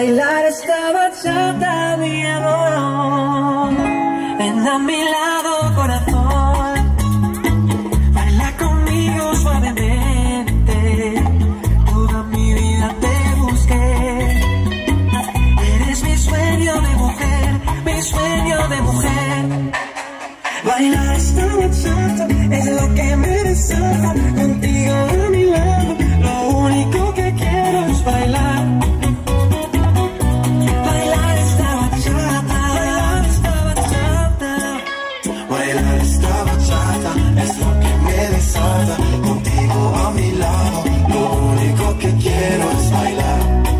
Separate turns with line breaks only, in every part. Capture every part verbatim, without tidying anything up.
Bailar esta bachata, mi amor. Ven a mi lado, corazón. Baila conmigo suavemente. Toda mi vida te busqué. Eres mi sueño de mujer, mi sueño de mujer. Bailar esta bachata es lo que me desata. Contigo a mi lado, lo único que quiero es bailar. Bailar esta bachata, bailar esta bachata.
Bailar esta bachata es lo que me desata. Contigo a mi lado, lo único que quiero es bailar.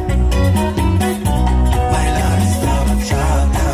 Bailar esta bachata.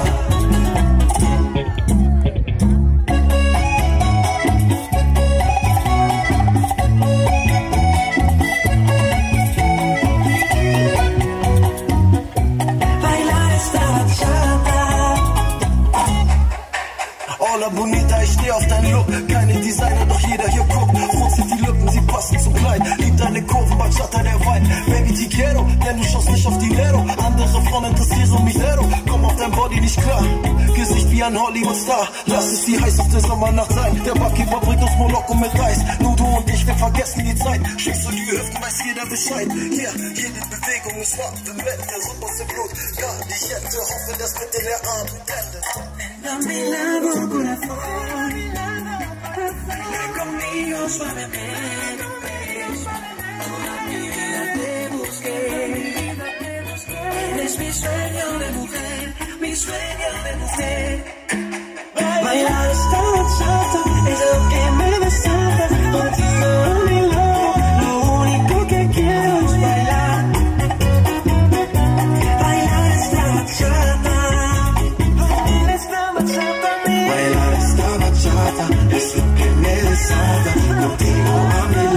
Bonita, ich steh auf deinen Look. Keine Designer, doch jeder hier guckt. Rot sind die Lippen, sie passen zum Kleid. Lieb deine Kurven, Bachata, der Wein. Baby, te quiero, denn du schaust nicht auf Dinero. Andere Frauen interessieren mich zero. Komm auf dein Body nicht klar. Gesicht wie ein Hollywood-Star. Lass es die heißeste Sommernacht sein. Der Barkeeper bringt uns Moloko mit Reis. Nur du und ich, wir vergessen die Zeit. Schickst du die Hüften, weiß jeder Bescheid. Hier, jede Bewegung ist wahr. Wir melden der Suppe aus dem Blut. Gar nicht jetzt, hoffe, dass bitte der Abend endet.
A mi lado, corazón. Baila conmigo suavemente. Toda mi vida te busqué. Eres mi sueño de mujer, mi sueño de mujer. Bailar esta bachata es lo que me desata. Contigo a mi lado, lo único que quiero es bailar. Bailar esta bachata.
Bailar esta bachata es lo que me desata. Contigo a mi